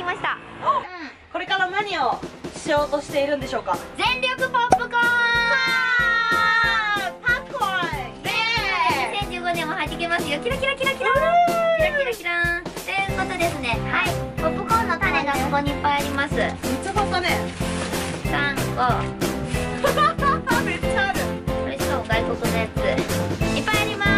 ました。 これから何をしようとしているんでしょうか。 全力ポップコーン。 パッコーン。 2015年も弾けますよ。キラキラキラキラキラキラキラーン。ということですね。はい。ポップコーンの種がここにいっぱいあります。 めっちゃ買ったね。 3個。 めっちゃある。 これそう外国のやつ。いっぱいあります。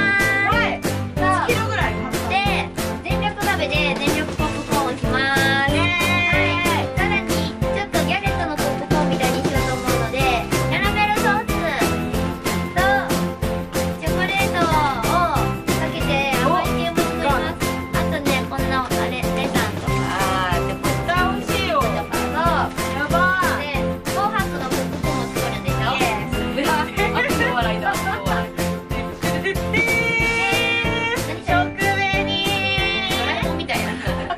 はい。1キロぐらい買った。 で、全力鍋で全力ポップコーンをします。さらにちょっとギャレットのポップコーンみたいにしようと思うので、キャラメルソースとチョコレートをかけて甘い系も作ります。あとね、こんなあれレタンとかチョコ絶対美味しいよ。 とかとやばい。 で紅白のポップコーンも作るんでしょ。 お笑いだ。 食紅。 ドラえもんみたいな。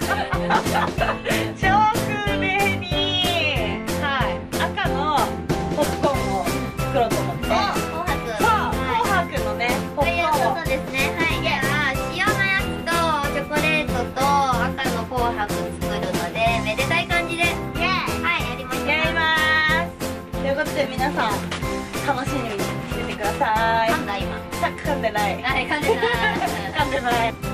食紅。はい。赤のポップコーンを作ろうと思って。 紅白。 そう、紅白のね、ポッというプコーンを。 ことですね。はい。じゃあ塩のやつとチョコレートと赤の紅白作るのでめでたい感じで、はい、やりましょう。 やりまーす。ということで皆さん楽しみにしててください。 なんだ今。 噛んでない。 はい、噛んでない。 噛んでない。 いく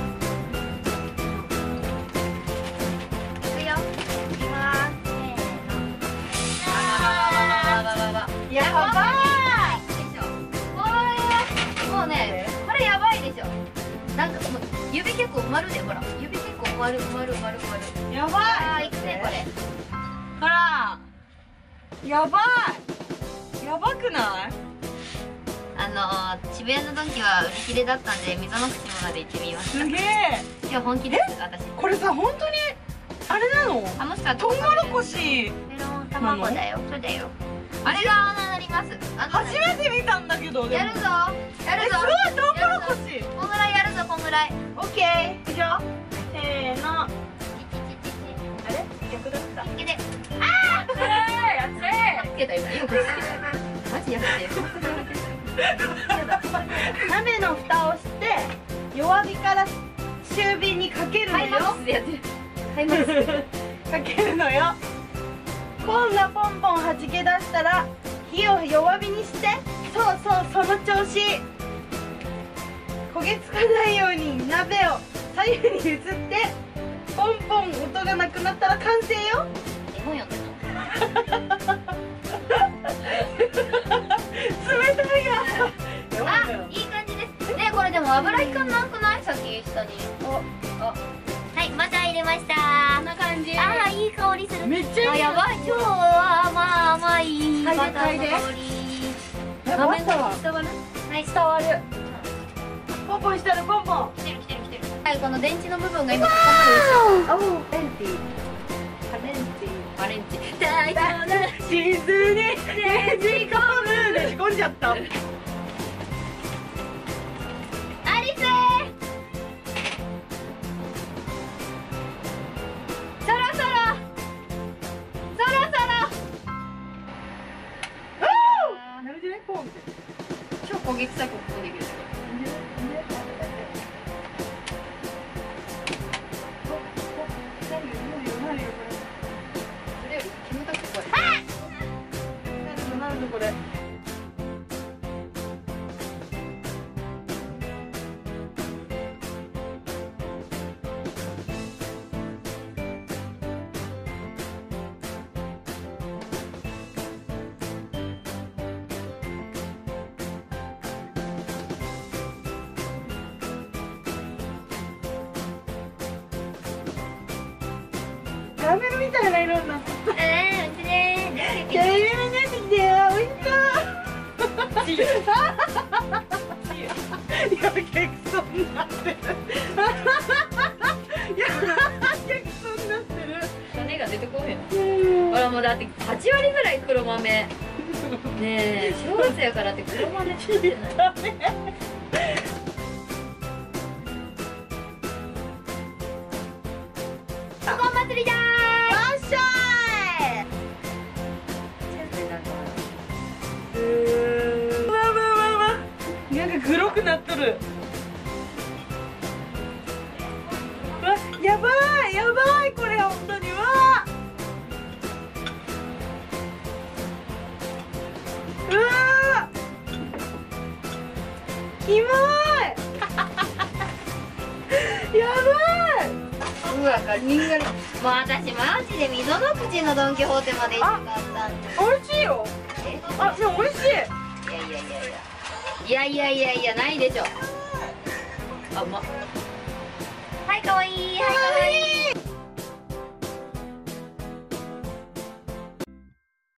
よ。いきます。せーの。 やばでしょ。これもうね、これやばいでしょ。なんかもう指結構埋まるで、ほら。指結構埋まる。 い。やばい。 あー、いくねこれ。 ほら。やばい。やばくない？ 渋谷のドンキは売り切れだったんで溝の口まで行ってみました。 すげえ。 今日本気です私。 これさ、本当にあれなの？ 楽しかった。 トウモロコシ。 メロン卵だよ。そうだよ。あれが穴になります。 初めて見たんだけど。 やるぞ。やるぞ。 すごいトウモロコシ。 こんぐらいやるぞ、こんぐらい。 オッケー。いくよ。せーの。あれ？逆だった。 いけで。 やっつけた今。よくつけた。マジやってる。 鍋の蓋をして弱火から中火にかけるのよ。 でやってる。はい、マジで。 かけるのよ。今度ポンポン弾け出したら火を弱火にして、そうそう、その調子。焦げつかないように鍋を左右に移ってポンポン音がなくなったら完成よ。 絵本読んでた。 冷たいがあ、いい感じです。ね、これでも油引かなくない？さっき下に。はい、また入れました。 こんな感じ。 あー、いい香りする。 めっちゃいい。 やばい、超甘いバターの香り。 やばいわ。 伝わる？はい、 伝わる。ポンポンしてる、ポンポン。 来てる。はい、この電池の部分が今ここまでおー、エンティ。 バレンチ。大丈夫。 地図にねじ込む。ねじ込んじゃった。 アリス。そろそろ。 なるじゃないポンって。 超焦げ臭いポップコーンできる。それより煙たくて怖い。 なんでこれ。キャラメルみたいな色になった。 うちね。 キャラメルになってきたよ。おいしそう。やけくそになってる。やけくそになってる。 種が出てこへん。ほらもうだって8割ぐらい黒豆。ねえ、正月やからって黒豆作ってない。 お祭りだー。 わっしゃーい。わわわわ。なんか黒くなっとる。わ、やばいやばい、これ本当に。わキモいやばい。 うわガリンガリン。もう私マジで溝の口のドン・キホーテまで行きたかったんで。 美味しいよ。あ、でも美味しい。 いやないでしょ。あ、うまっ。はい、かわいい。はい、かわいい。